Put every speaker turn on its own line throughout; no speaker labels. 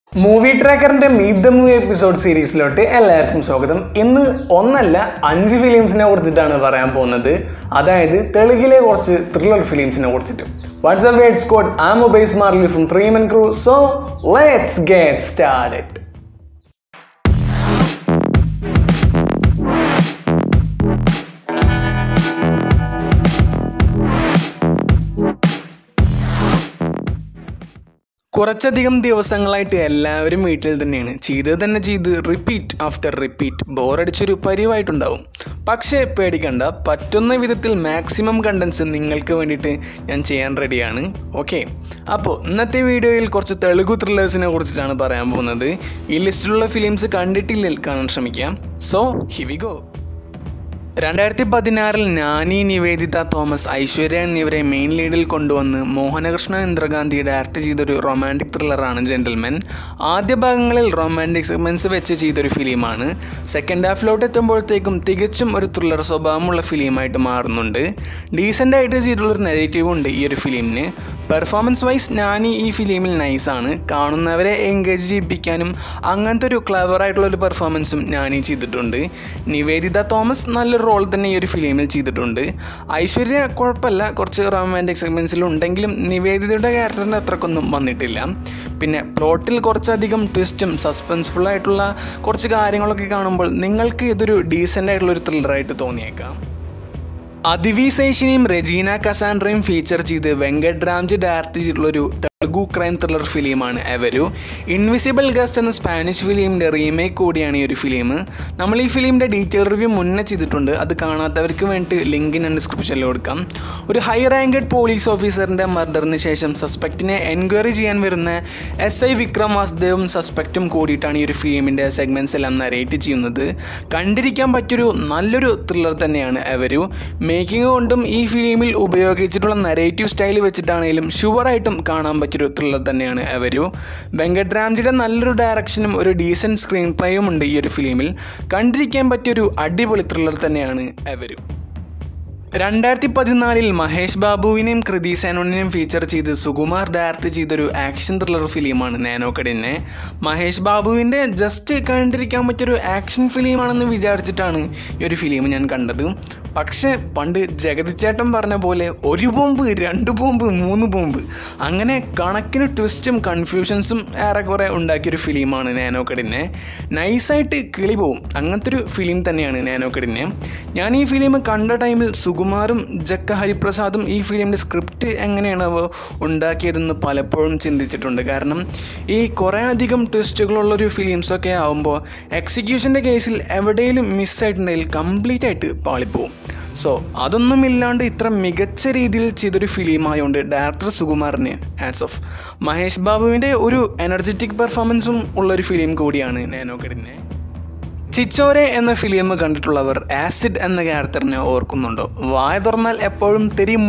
Movie ട്രാക്കറിന്റെ meet the movie episode സീരീസിലോട്ട് എല്ലാവർക്കും സ്വാഗതം. ഇന്ന് ഒന്നല്ല 5 ഫിലിംസിനെ കുറിച്ചിട്ടാണ് പറയാൻ പോകുന്നത്. അതായത് തെലുങ്കിലെ കുറച്ച് ത്രില്ലർ ഫിലിംസിനെ കുറിച്ചിട്ട്. What's up guys, squad, I am Mahesh Babu from 3 Men Crew. So let's get started. കുറച്ചധികം ദിവസങ്ങളായിട്ട് എല്ലാവരും വീട്ടിൽ തന്നെയാണ്. ചെയ്ത് റിപ്പീറ്റ് ആഫ്റ്റർ റിപ്പീറ്റ് ബോറടിച്ചൊരു പരിവായിട്ടുണ്ടാവും. പക്ഷേ പേടിക്കണ്ട, പറ്റുന്ന വിധത്തിൽ മാക്സിമം കണ്ടൻസ് നിങ്ങൾക്ക് വേണ്ടിയിട്ട് ഞാൻ ചെയ്യാൻ റെഡിയാണ്. ഓക്കെ, അപ്പോൾ ഇന്നത്തെ വീഡിയോയിൽ കുറച്ച് തെലുഗു ത്രില്ലേഴ്സിനെ കുറിച്ചിട്ടാണ് പറയാൻ പോകുന്നത്. ഈ ലിസ്റ്റിലുള്ള ഫിലിംസ് കണ്ടിട്ടില്ലെങ്കിൽ കാണാൻ ശ്രമിക്കാം. So here we go. 2016 Nani, Niveditha Thomas, Aishwarya എന്നിവരെ മെയിൻ ലീഡിൽ കൊണ്ടുവന്ന് മോഹനകൃഷ്ണ ഇന്ദ്രഗാന്ധി ഡയറക്റ്റ് ചെയ്തൊരു റൊമാൻറ്റിക് ത്രില്ലറാണ് ജെന്റിൽമെൻ. ആദ്യ ഭാഗങ്ങളിൽ റൊമാൻറ്റിക് സെഗ്മെൻറ്റ്സ് വെച്ച് ചെയ്തൊരു ഫിലിമാണ്. സെക്കൻഡ് ഹാഫിലോട്ട് എത്തുമ്പോഴത്തേക്കും തികച്ചും ഒരു ത്രില്ലർ സ്വഭാവമുള്ള ഫിലിമായിട്ട് മാറുന്നുണ്ട്. ഡീസൻ്റായിട്ട് ചെയ്തിട്ടുള്ളൊരു നെഗറ്റീവ് ഉണ്ട് ഈ ഒരു ഫിലിമിന്. പെർഫോമൻസ് വൈസ് നാനി ഈ ഫിലിമിൽ നൈസാണ്. കാണുന്നവരെ എൻഗേജ് ചെയ്യിപ്പിക്കാനും അങ്ങനത്തെ ഒരു ക്ലവറായിട്ടുള്ളൊരു പെർഫോമൻസും നാനി ചെയ്തിട്ടുണ്ട്. നിവേദിത തോമസ് നല്ലൊരു റോൾ തന്നെ ഈ ഒരു ഫിലിമിൽ ചെയ്തിട്ടുണ്ട്. ഐശ്വര്യ കുഴപ്പമില്ല, കുറച്ച് റൊമാൻറ്റിക് സെഗ്മെൻറ്റ്സിലുണ്ടെങ്കിലും നിവേദിതയുടെ ക്യാരക്ടറിന് അത്രക്കൊന്നും വന്നിട്ടില്ല. പിന്നെ പ്ലോട്ടിൽ കുറച്ചധികം ട്വിസ്റ്റും സസ്പെൻസ്ഫുള്ളായിട്ടുള്ള കുറച്ച് കാര്യങ്ങളൊക്കെ കാണുമ്പോൾ നിങ്ങൾക്ക് ഇതൊരു ഡീസൻ്റ് ആയിട്ടുള്ളൊരു ത്രില്ലറായിട്ട് തോന്നിയേക്കാം. അദിവി സേഷിനെയും റെജീന കസാൻഡ്രയും ഫീച്ചർ ചെയ്ത് വെങ്കട് രാംജി ഡയറക്റ്റ് ചെയ്തിട്ടുള്ളൊരു തെലുഗു ക്രൈം ത്രില്ലർ ഫിലിമാണ് എവരു. ഇൻവിസിബിൾ ഗസ്റ്റ് എന്ന സ്പാനിഷ് ഫിലിമിൻ്റെ റീമേക്ക് കൂടിയാണ് ഈ ഒരു ഫിലിം. നമ്മൾ ഈ ഫിലിമിൻ്റെ ഡീറ്റെയിൽ റിവ്യൂ മുന്നേ ചെയ്തിട്ടുണ്ട്. അത് കാണാത്തവർക്ക് വേണ്ടിയിട്ട് ലിങ്ക് ഞാൻ ഡിസ്ക്രിപ്ഷനിൽ കൊടുക്കാം. ഒരു ഹൈ റാങ്കഡ് പോലീസ് ഓഫീസറിൻ്റെ മർഡറിന് ശേഷം സസ്പെക്റ്റിനെ എൻക്വയറി ചെയ്യാൻ വരുന്ന SI വിക്രം വാസുദേവും സസ്പെക്റ്റും കൂടിയിട്ടാണ് ഈ ഒരു ഫിലിമിൻ്റെ സെഗ്മെൻറ്റ്സ് എല്ലാം നരേറ്റ് ചെയ്യുന്നത്. കണ്ടിരിക്കാൻ പറ്റിയൊരു നല്ലൊരു ത്രില്ലർ തന്നെയാണ് എവരു. മേക്കിംഗ് കൊണ്ടും ഈ ഫിലിമിൽ ഉപയോഗിച്ചിട്ടുള്ള നരേറ്റീവ് സ്റ്റൈൽ വെച്ചിട്ടാണെങ്കിലും ഷുവറായിട്ടും കാണാൻ പറ്റിയൊരു ത്രില്ലർ തന്നെയാണ് എവരു. വെങ്കട് രാംജിയുടെ നല്ലൊരു ഡയറക്ഷനും ഒരു ഡീസൻറ്റ് സ്ക്രീൻ പ്ലേയും ഉണ്ട് ഈ ഒരു ഫിലിമിൽ. കണ്ടിരിക്കാൻ പറ്റിയൊരു അടിപൊളി ത്രില്ലർ തന്നെയാണ് എവരു. 2014 മഹേഷ് ബാബുവിനെയും കൃതി സേനോണിനെയും ഫീച്ചർ ചെയ്ത് സുകുമാർ ഡയറക്റ്റ് ചെയ്തൊരു ആക്ഷൻ ത്രില്ലർ ഫിലിമാണ് നാനോക്കടിനെ. മഹേഷ് ബാബുവിൻ്റെ ജസ്റ്റ് കണ്ടിരിക്കാൻ പറ്റിയൊരു ആക്ഷൻ ഫിലിമാണെന്ന് വിചാരിച്ചിട്ടാണ് ഈ ഒരു ഫിലിം ഞാൻ കണ്ടത്. പക്ഷേ പണ്ട് ജഗതിച്ചേട്ടൻ പറഞ്ഞ പോലെ 1 ബോംബ് 2 ബോംബ് 3 ബോംബ് അങ്ങനെ കണക്കിന് ട്വിസ്റ്റും കൺഫ്യൂഷൻസും ഏറെക്കുറെ ഉണ്ടാക്കിയൊരു ഫിലിമാണ് നാനോക്കടിനെ. നൈസായിട്ട് കിളി പോവും, അങ്ങനത്തെ ഒരു ഫിലിം തന്നെയാണ് നാനോക്കടിനെ. ഞാൻ ഈ ഫിലിം കണ്ട ടൈമിൽ സുകുമാറും ജക്ക ഹരിപ്രസാദും ഈ ഫിലിമിൻ്റെ സ്ക്രിപ്റ്റ് എങ്ങനെയാണ് അവ ഉണ്ടാക്കിയതെന്ന് പലപ്പോഴും ചിന്തിച്ചിട്ടുണ്ട്. കാരണം ഈ കുറേ അധികം ട്വിസ്റ്റുകളുള്ളൊരു ഫിലിംസൊക്കെ ആകുമ്പോൾ എക്സിക്യൂഷൻ്റെ കേസിൽ എവിടെയെങ്കിലും മിസ്സായിട്ടുണ്ടെങ്കിൽ കംപ്ലീറ്റ് ആയിട്ട് പാളിപ്പോവും. സോ അതൊന്നുമില്ലാണ്ട് ഇത്ര മികച്ച രീതിയിൽ ചെയ്തൊരു ഫിലിമായതുകൊണ്ട് ഡയറക്ടർ സുകുമാറിന് ഹാറ്റ്സ് ഓഫ്. മഹേഷ് ബാബുവിൻ്റെ ഒരു എനർജറ്റിക് പെർഫോമൻസും ഉള്ളൊരു ഫിലിം കൂടിയാണ് നാനോക്കടിനെ. ചിച്ചോരെ എന്ന ഫിലിം കണ്ടിട്ടുള്ളവർ ആസിഡ് എന്ന ക്യാരക്ടറിനെ ഓർക്കുന്നുണ്ടോ? വായ തുറന്നാൽ എപ്പോഴും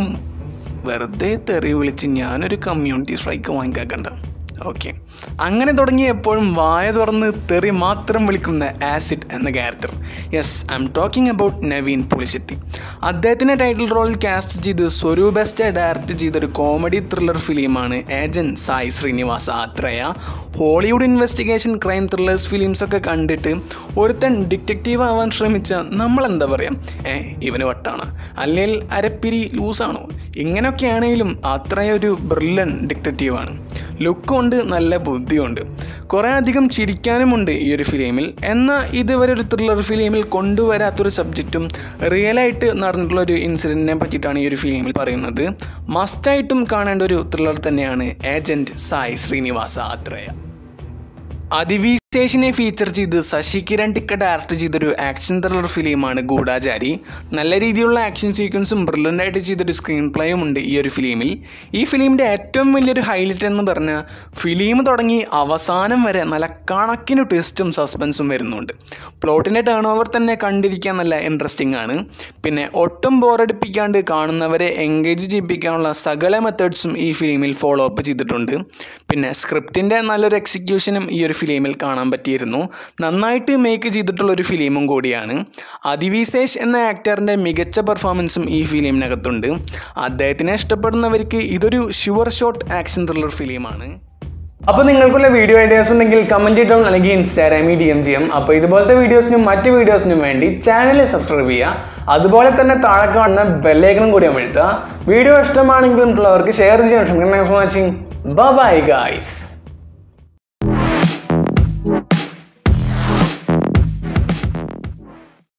വെറുതെ തെറി വിളിച്ച് ഞാനൊരു കമ്മ്യൂണിറ്റി സ്ട്രൈക്ക് വാങ്ങിക്കാക്കണ്ട. ഓക്കെ, അങ്ങനെ തുടങ്ങി എപ്പോഴും വായ തുറന്ന് തെറി മാത്രം വിളിക്കുന്ന ആസിഡ് എന്ന character. Yes, I am talking about Naveen Shetty. അദ്ദേഹത്തിൻ്റെ ടൈറ്റിൽ റോളിൽ കാസ്റ്റ് ചെയ്ത് സ്വരൂപെസ്റ്റ ഡയറക്റ്റ് ചെയ്തൊരു കോമഡി ത്രില്ലർ ഫിലിമാണ് agent Sai Srinivasa Athreya. Hollywood investigation crime thrillers ഫിലിംസൊക്കെ കണ്ടിട്ട് ഒരുത്തൻ ഡിറ്റക്റ്റീവ് ആവാൻ ശ്രമിച്ചാൽ നമ്മളെന്താ പറയുക, ഇവന് വട്ടാണ്, അല്ലെങ്കിൽ അരപ്പിരി ലൂസാണോ? ഇങ്ങനെയൊക്കെയാണെങ്കിലും അത്രയും ഒരു ബ്രില്യൻ ഡിറ്റക്റ്റീവാണ്. ലുക്കുണ്ട്, നല്ല ബുദ്ധിയുണ്ട്, കുറേ അധികം ചിരിക്കാനുമുണ്ട് ഈ ഒരു ഫിലിമിൽ. എന്നാൽ ഇതുവരെ ഒരു ത്രില്ലർ ഫിലിമിൽ കൊണ്ടുവരാത്തൊരു സബ്ജക്റ്റും റിയലായിട്ട് നടന്നിട്ടുള്ളൊരു ഇൻസിഡൻറ്റിനെ പറ്റിയിട്ടാണ് ഈ ഒരു ഫിലിമിൽ പറയുന്നത്. മസ്റ്റായിട്ടും കാണേണ്ട ഒരു ത്രില്ലർ തന്നെയാണ് ഏജന്റ് സായി ശ്രീനിവാസ ആത്രേയ. അദിവി സേഷിനെ ഫീച്ചർ ചെയ്ത് ശശി കിരൺ ടിക്ക ഡയറക്റ്റ് ചെയ്തൊരു ആക്ഷൻ ത്രില്ലർ ഫിലിമാണ് ഗൂഢാചാരി. നല്ല രീതിയിലുള്ള ആക്ഷൻ സീക്വൻസും ബ്രില്യൻ്റായിട്ട് ചെയ്തൊരു സ്ക്രീൻ പ്ലേയും ഉണ്ട് ഈ ഒരു ഫിലിമിൽ. ഈ ഫിലിമിൻ്റെ ഏറ്റവും വലിയൊരു ഹൈലൈറ്റ് എന്ന് പറഞ്ഞാൽ ഫിലിം തുടങ്ങി അവസാനം വരെ നല്ല കണക്കിന് ട്വിസ്റ്റും സസ്പെൻസും വരുന്നുണ്ട്. പ്ലോട്ടിൻ്റെ ടേൺ ഓവർ തന്നെ കണ്ടിരിക്കാൻ നല്ല ഇൻട്രസ്റ്റിംഗ് ആണ്. പിന്നെ ഒട്ടും ബോറടിപ്പിക്കാണ്ട് കാണുന്നവരെ എൻഗേജ് ചെയ്യിപ്പിക്കാനുള്ള സകല മെത്തേഡ്സും ഈ ഫിലിമിൽ ഫോളോ അപ്പ് ചെയ്തിട്ടുണ്ട്. പിന്നെ സ്ക്രിപ്റ്റിൻ്റെ നല്ലൊരു എക്സിക്യൂഷനും ഈ ഒരു ഫിലിമിൽ കാണാൻ പറ്റിയിരുന്നു. നന്നായിട്ട് മേക്ക് ചെയ്തിട്ടുള്ളൊരു ഫിലിമും കൂടിയാണ്. അദിവി സേഷ് എന്ന ആക്ടറിൻ്റെ മികച്ച പെർഫോമൻസും ഈ ഫിലിമിനകത്തുണ്ട്. അദ്ദേഹത്തിനെ ഇഷ്ടപ്പെടുന്നവർക്ക് ഇതൊരു ഷുവർ ഷോട്ട് ആക്ഷൻ ത്രില്ലർ ഫിലിമാണ്. അപ്പോൾ നിങ്ങൾക്കുള്ള വീഡിയോ ഐഡിയാസ് ഉണ്ടെങ്കിൽ കമൻറ്റ് ചെയ്യണം, അല്ലെങ്കിൽ ഇൻസ്റ്റാഗ്രാമിൽ DM ചെയ്യാം. അപ്പോൾ ഇതുപോലത്തെ വീഡിയോസിനും മറ്റ് വീഡിയോസിനും വേണ്ടി ചാനൽ സബ്സ്ക്രൈബ് ചെയ്യുക. അതുപോലെ തന്നെ താഴെ കാണുന്ന ബെല്ലൈക്കണും കൂടി അമർത്തുക. വീഡിയോ ഇഷ്ടമാണെങ്കിൽ മറ്റുള്ളവർക്ക് ഷെയർ ചെയ്യാൻ ശ്രമിക്കണം. Thanks for watching. Bye guys.